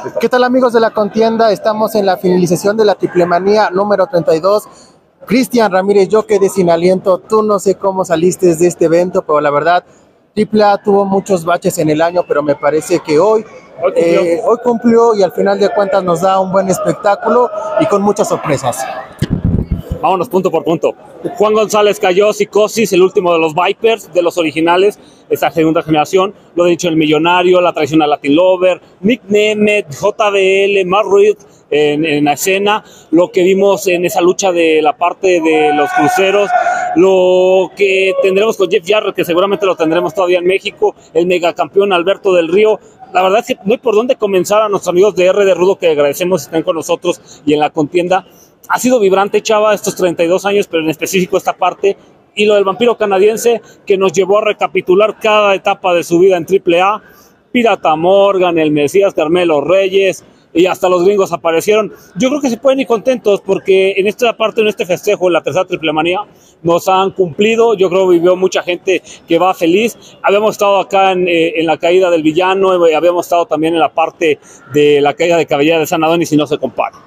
¿Qué tal, amigos de la contienda? Estamos en la finalización de la Triplemanía número 32. Cristian Ramírez, yo quedé sin aliento. Tú no sé cómo saliste de este evento, pero la verdad, AAA tuvo muchos baches en el año, pero me parece que hoy cumplió y al final de cuentas nos da un buen espectáculo y con muchas sorpresas. Vámonos punto por punto. Juan González cayó, psicosis, el último de los Vipers, de los originales, esa segunda generación. Lo he dicho, el Millonario, la tradicional Latin Lover, Nick Nemeth, JBL, Matt Reed en la escena. Lo que vimos en esa lucha de la parte de los cruceros. Lo que tendremos con Jeff Jarrett, que seguramente lo tendremos todavía en México. El megacampeón Alberto del Río. La verdad es que no hay por dónde comenzar. A nuestros amigos de R de Rudo, que agradecemos que estén con nosotros y en la contienda. Ha sido vibrante, Chava, estos 32 años, pero en específico esta parte. Y lo del vampiro canadiense, que nos llevó a recapitular cada etapa de su vida en AAA. Pirata Morgan, el Mesías, Carmelo Reyes, y hasta los gringos aparecieron. Yo creo que se pueden ir contentos, porque en esta parte, en este festejo, en la tercera Triplemanía, nos han cumplido. Yo creo que vivió mucha gente que va feliz. Habíamos estado acá en la caída del villano, habíamos estado también en la parte de la caída de Cabellera de San Adonis, y no se compara.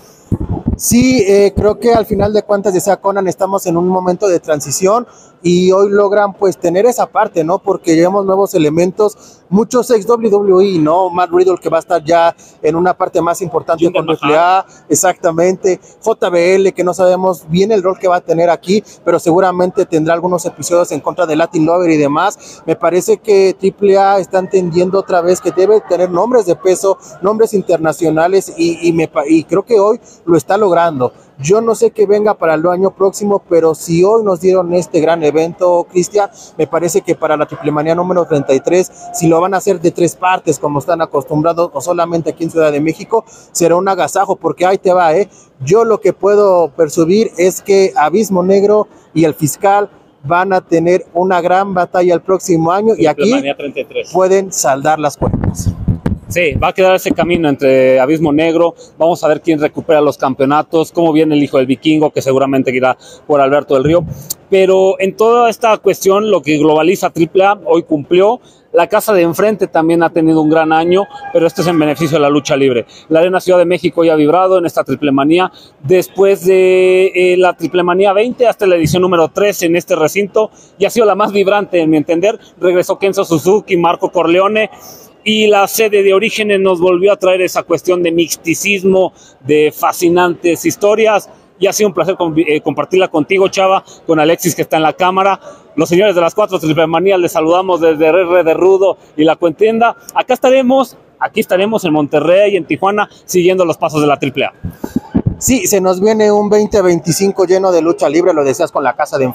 Sí, creo que al final de cuentas, decía Conan, estamos en un momento de transición y hoy logran pues tener esa parte, ¿no? Porque llevamos nuevos elementos, muchos ex WWE, ¿no? Matt Riddle, que va a estar ya en una parte más importante con AAA, exactamente. JBL, que no sabemos bien el rol que va a tener aquí, pero seguramente tendrá algunos episodios en contra de Latin Lover y demás. Me parece que AAA está entendiendo otra vez que debe tener nombres de peso, nombres internacionales y creo que hoy lo está logrando. Yo no sé qué venga para el año próximo, pero si hoy nos dieron este gran evento, Cristian, me parece que para la Triplemanía número 33, si lo van a hacer de 3 partes, como están acostumbrados, o solamente aquí en Ciudad de México, será un agasajo, porque ahí te va, Yo lo que puedo percibir es que Abismo Negro y el Fiscal van a tener una gran batalla el próximo año, y aquí 33. Pueden saldar las cuentas. Sí, va a quedar ese camino entre Abismo Negro. Vamos a ver quién recupera los campeonatos, cómo viene el hijo del vikingo, que seguramente irá por Alberto del Río. Pero en toda esta cuestión, lo que globaliza AAA, hoy cumplió. La casa de enfrente también ha tenido un gran año, pero este es en beneficio de la lucha libre. La Arena Ciudad de México ya ha vibrado en esta Triplemanía. Después de la Triplemanía 20 hasta la edición número 3 en este recinto, y ha sido la más vibrante, en mi entender. Regresó Kenzo Suzuki, Marco Corleone, y la sede de Orígenes nos volvió a traer esa cuestión de misticismo, de fascinantes historias, y ha sido un placer compartirla contigo, Chava, con Alexis, que está en la cámara. Los señores de las 4 Triplemanías, les saludamos desde R de Rudo y la contienda. Aquí estaremos en Monterrey, en Tijuana, siguiendo los pasos de la AAA. Sí, se nos viene un 2025 lleno de lucha libre, lo decías, con la casa de